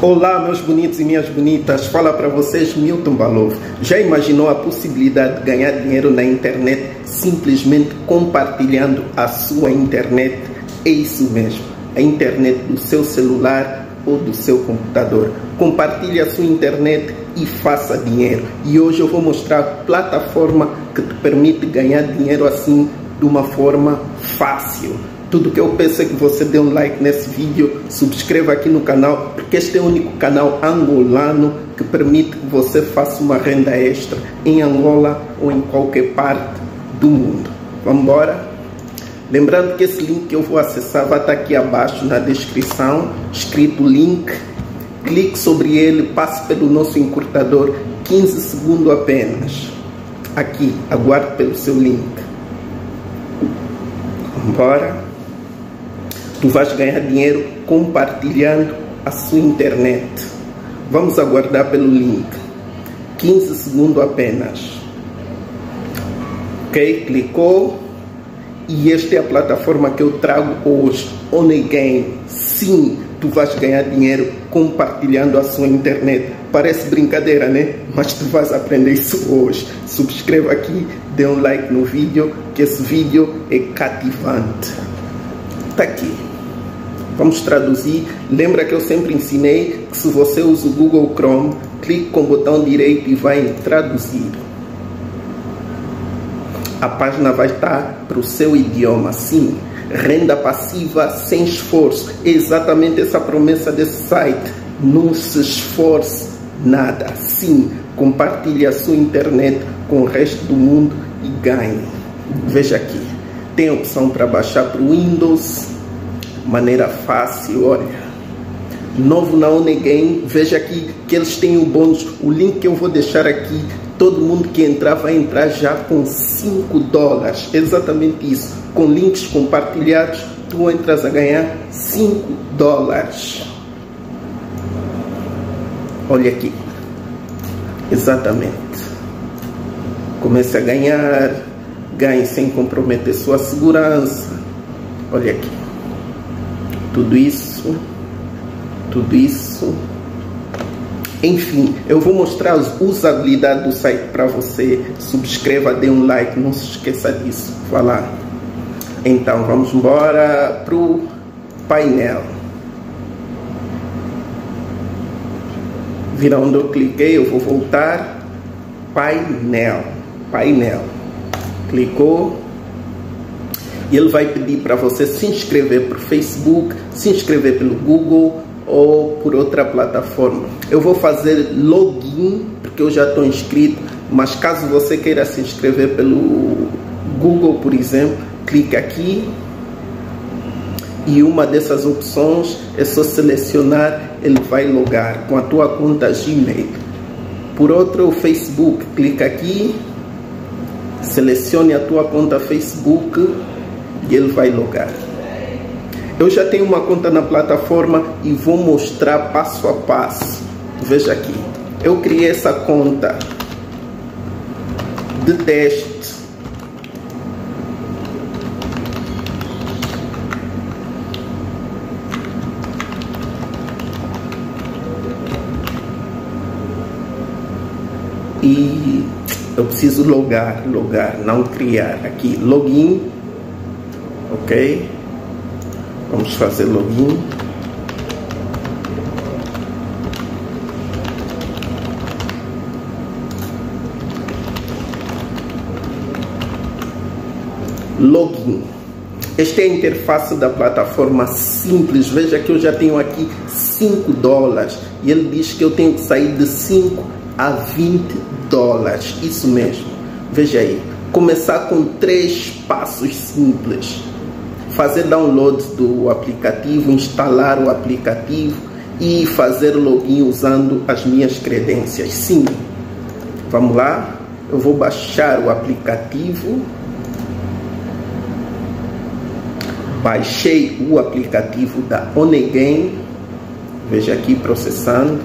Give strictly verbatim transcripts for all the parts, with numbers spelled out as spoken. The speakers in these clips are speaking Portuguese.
Olá, meus bonitos e minhas bonitas, fala para vocês Milton Balov. Já imaginou a possibilidade de ganhar dinheiro na internet simplesmente compartilhando a sua internet? É isso mesmo, a internet do seu celular ou do seu computador. Compartilhe a sua internet e faça dinheiro. E hoje eu vou mostrar a plataforma que te permite ganhar dinheiro assim de uma forma fácil. Tudo que eu peço é que você dê um like nesse vídeo, subscreva aqui no canal, porque este é o único canal angolano que permite que você faça uma renda extra em Angola ou em qualquer parte do mundo. Vamos embora? Lembrando que esse link que eu vou acessar vai estar aqui abaixo na descrição, escrito link. Clique sobre ele, passe pelo nosso encurtador, quinze segundos apenas. Aqui, aguarde pelo seu link. Vamos embora? Tu vais ganhar dinheiro compartilhando a sua internet. Vamos aguardar pelo link. quinze segundos apenas. Ok? Clicou. E esta é a plataforma que eu trago hoje. OnlyGame. Sim, tu vais ganhar dinheiro compartilhando a sua internet. Parece brincadeira, né? Mas tu vais aprender isso hoje. Subscreva aqui, dê um like no vídeo, que esse vídeo é cativante. Tá aqui. Vamos traduzir. Lembra que eu sempre ensinei que se você usa o Google Chrome, clique com o botão direito e vai em traduzir. A página vai estar para o seu idioma, sim. Renda passiva sem esforço. É exatamente essa promessa desse site. Não se esforce nada. Sim, compartilhe a sua internet com o resto do mundo e ganhe. Veja aqui. Tem opção para baixar para o Windows. Maneira fácil, olha. Novo na OnlyGame. Veja aqui que eles têm um bônus. O link que eu vou deixar aqui. Todo mundo que entrar vai entrar já com cinco dólares. Exatamente isso. Com links compartilhados, tu entras a ganhar cinco dólares. Olha aqui. Exatamente. Comece a ganhar. Ganhe sem comprometer sua segurança. Olha aqui. Tudo isso. Tudo isso. Enfim, eu vou mostrar a usabilidade do site para você. Subscreva, dê um like, não se esqueça disso. Falar. Então, vamos embora para o painel. Viram onde eu cliquei? Eu vou voltar. Painel. Painel. Clicou. E ele vai pedir para você se inscrever por Facebook, se inscrever pelo Google ou por outra plataforma. Eu vou fazer login, porque eu já estou inscrito, mas caso você queira se inscrever pelo Google, por exemplo, clique aqui e uma dessas opções é só selecionar, ele vai logar com a tua conta Gmail. Por outro, o Facebook, clica aqui, selecione a tua conta Facebook e ele vai logar. Eu já tenho uma conta na plataforma e vou mostrar passo a passo. Veja aqui. Eu criei essa conta de teste. E eu preciso logar, logar, não criar. Aqui, login. Ok? Vamos fazer login. Login. Esta é a interface da plataforma simples. Veja que eu já tenho aqui cinco dólares. E ele diz que eu tenho que sair de cinco a vinte dólares. Isso mesmo. Veja aí. Começar com três passos simples. Fazer download do aplicativo, instalar o aplicativo e fazer login usando as minhas credências. Sim, vamos lá. Eu vou baixar o aplicativo. Baixei o aplicativo da OnlyGame. Veja aqui processando.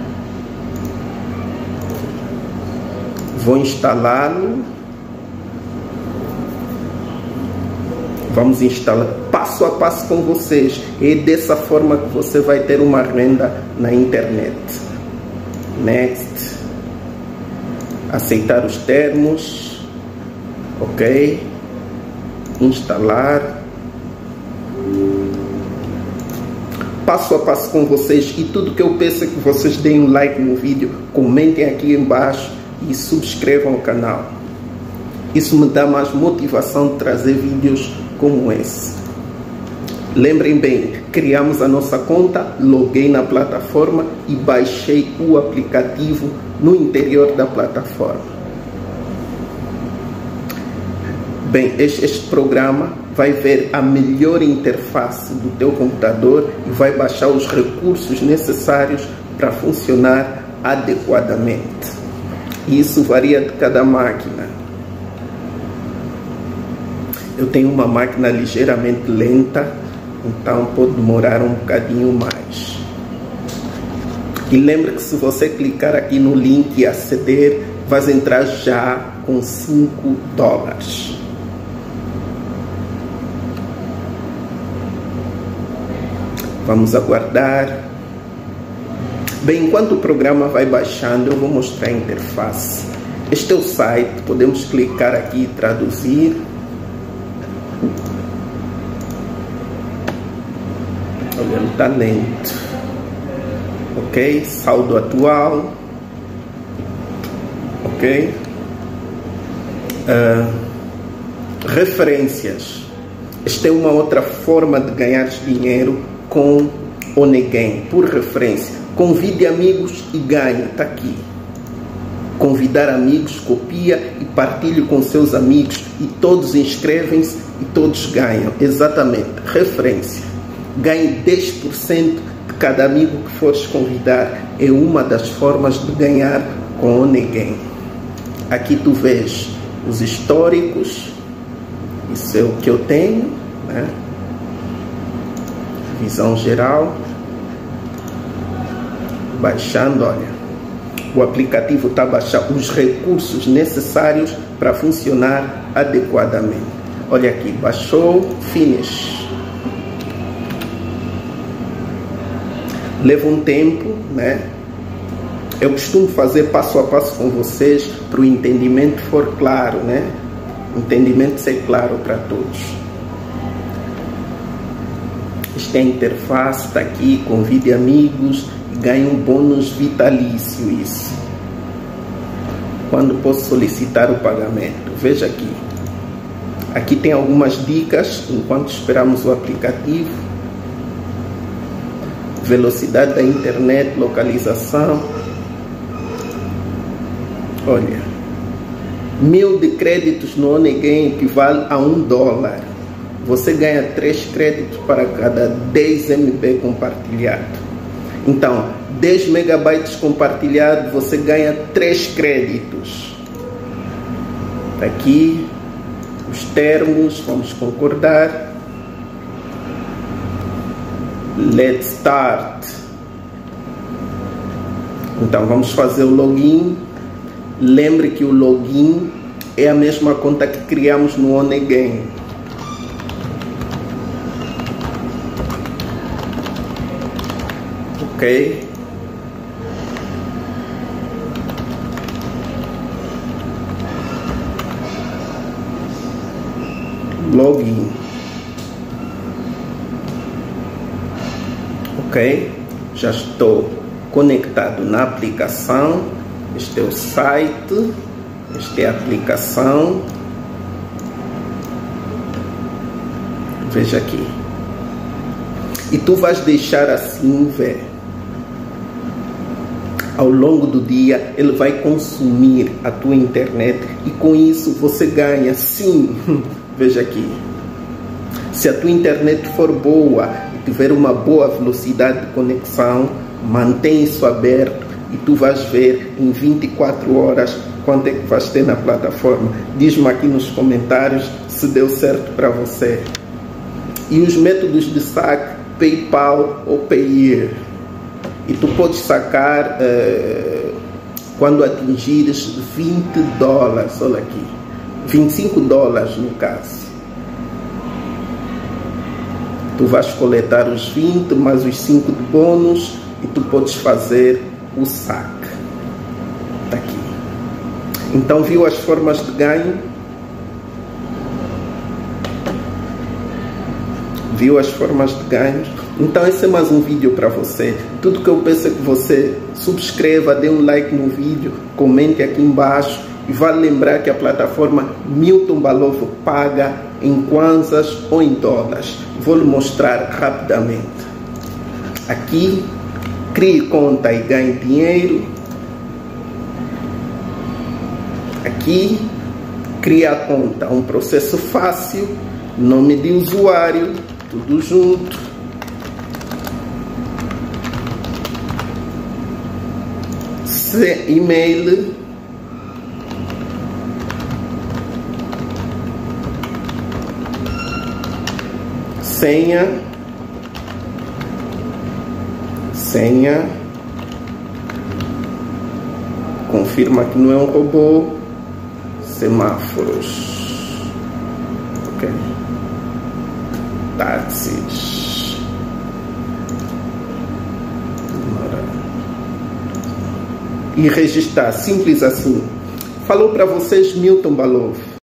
Vou instalá-lo. Vamos instalar passo passo a passo com vocês. É dessa forma que você vai ter uma renda na internet. Next. Aceitar os termos. Ok. Instalar. Passo a passo com vocês, e tudo que eu peço é que vocês deem um like no vídeo, comentem aqui embaixo e subscrevam o canal. Isso me dá mais motivação de trazer vídeos como esse. Lembrem bem, criamos a nossa conta, loguei na plataforma e baixei o aplicativo no interior da plataforma. Bem, este, este programa vai ver a melhor interface do teu computador e vai baixar os recursos necessários para funcionar adequadamente. E isso varia de cada máquina. Eu tenho uma máquina ligeiramente lenta, então pode demorar um bocadinho mais. E lembre que se você clicar aqui no link e aceder, vai entrar já com cinco dólares. Vamos aguardar. Bem, enquanto o programa vai baixando, eu vou mostrar a interface. Este é o site, podemos clicar aqui e traduzir. Olha, o talento. Ok, saldo atual. Ok. Uh, referências. Esta é uma outra forma de ganhar dinheiro com Onegame, por referência. Convide amigos e ganhe, está aqui. Convidar amigos, copia e partilhe com seus amigos e todos inscrevem-se e todos ganham. Exatamente, referência. Ganhe dez por cento de cada amigo que fores convidar. É uma das formas de ganhar com Onegame. Aqui tu vês os históricos, isso é o que eu tenho, né? Visão geral. Baixando, olha, o aplicativo está a baixar os recursos necessários para funcionar adequadamente. Olha aqui, baixou, finish. Leva um tempo, né? Eu costumo fazer passo a passo com vocês para o entendimento for claro, né? O entendimento ser claro para todos. Esta é a interface, está aqui, convide amigos, ganhe um bônus vitalício, isso. Quando posso solicitar o pagamento? Veja aqui. Aqui tem algumas dicas enquanto esperamos o aplicativo. Velocidade da internet, localização. Olha, mil de créditos no Onegame equivale a um dólar. Você ganha três créditos para cada dez M B compartilhado. Então, dez megabytes compartilhado, você ganha três créditos. Aqui, os termos, vamos concordar. Let's start. Então, vamos fazer o login. Lembre que o login é a mesma conta que criamos no Onegame. Ok. Login. Ok. Já estou conectado na aplicação. Este é o site. Esta é a aplicação. Veja aqui. E tu vais deixar assim ver. Ao longo do dia, ele vai consumir a tua internet e com isso você ganha, sim. Veja aqui. Se a tua internet for boa e tiver uma boa velocidade de conexão, mantém isso aberto e tu vais ver em vinte e quatro horas quanto é que vais ter na plataforma. Diz-me aqui nos comentários se deu certo para você. E os métodos de saque, PayPal ou Payeer. E tu podes sacar uh, quando atingires vinte dólares, olha aqui, vinte e cinco dólares no caso. Tu vais coletar os vinte mais os cinco de bônus e tu podes fazer o saque. Está aqui. Então, viu as formas de ganho? Viu as formas de ganho? Então esse é mais um vídeo para você. Tudo que eu peço é que você subscreva, dê um like no vídeo, comente aqui embaixo. E vale lembrar que a plataforma Milton Balovo paga em kwanzas ou em dólares. Vou lhe mostrar rapidamente. Aqui, crie conta e ganhe dinheiro. Aqui, cria a conta, um processo fácil, nome de usuário, tudo junto. E-mail, senha, senha, confirma que não é um robô, semáforos, ok, táxis, e registrar, simples assim. Falou para vocês Milton Balovo.